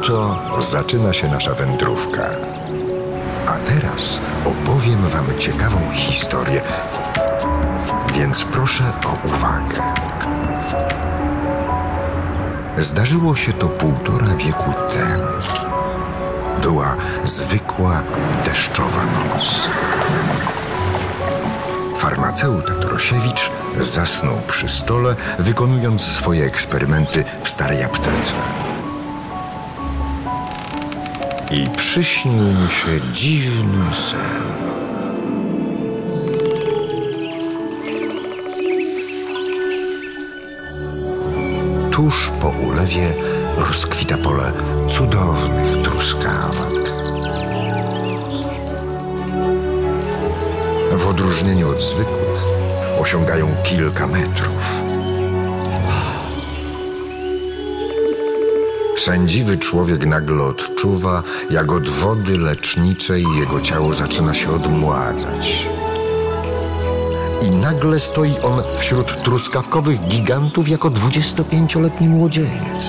oto zaczyna się nasza wędrówka. A teraz opowiem wam ciekawą historię, więc proszę o uwagę. Zdarzyło się to 1,5 wieku temu. Była zwykła deszczowa noc. Farmaceuta Torosiewicz zasnął przy stole, wykonując swoje eksperymenty w starej aptece. I przyśnił mu się dziwny sen. Tuż po ulewie rozkwita pole cudownych truskawek. W odróżnieniu od zwykłych osiągają kilka metrów. Sędziwy człowiek nagle odczuwa, jak od wody leczniczej jego ciało zaczyna się odmładzać. I nagle stoi on wśród truskawkowych gigantów jako 25-letni młodzieniec.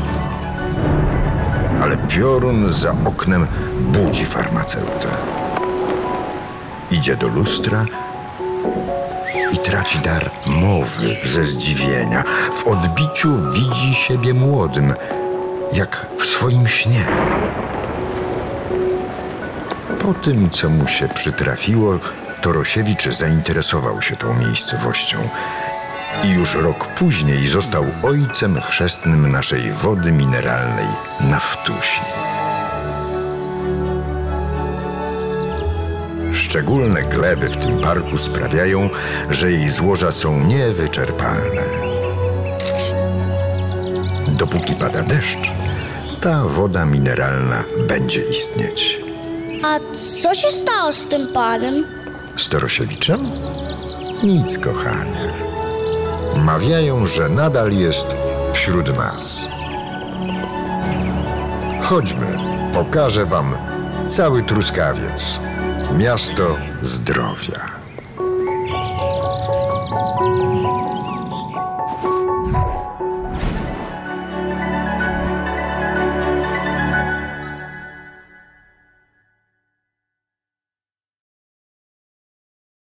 Ale piorun za oknem budzi farmaceutę. Idzie do lustra i traci dar mowy ze zdziwienia. W odbiciu widzi siebie młodym, jak w swoim śnie. Po tym, co mu się przytrafiło, Torosiewicz zainteresował się tą miejscowością i już rok później został ojcem chrzestnym naszej wody mineralnej Nawtusi. Szczególne gleby w tym parku sprawiają, że jej złoża są niewyczerpalne. Dopóki pada deszcz, ta woda mineralna będzie istnieć. A co się stało z tym panem? Z Torosiewiczem? Nic, kochanie. Mawiają, że nadal jest wśród nas. Chodźmy, pokażę wam cały Truskawiec. Miasto zdrowia.